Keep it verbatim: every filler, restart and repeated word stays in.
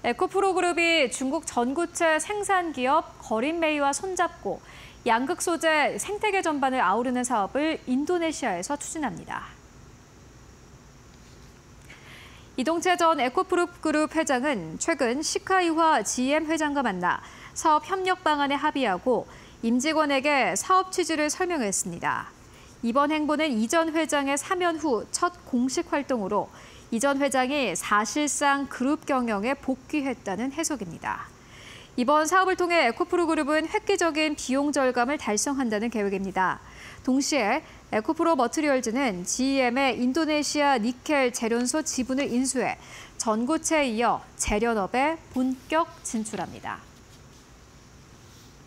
에코프로 그룹이 중국 전구체 생산 기업 거린메이와 손잡고 양극 소재 생태계 전반을 아우르는 사업을 인도네시아에서 추진합니다. 이동채 전 에코프로 그룹 회장은 최근 시카이화 지엠 회장과 만나 사업 협력 방안에 합의하고 임직원에게 사업 취지를 설명했습니다. 이번 행보는 이 전 회장의 사면 후 첫 공식 활동으로 이 전 회장이 사실상 그룹 경영에 복귀했다는 해석입니다. 이번 사업을 통해 에코프로 그룹은 획기적인 비용 절감을 달성한다는 계획입니다. 동시에 에코프로 머트리얼즈는 지이엠의 인도네시아 니켈 재련소 지분을 인수해 전구체에 이어 재련업에 본격 진출합니다.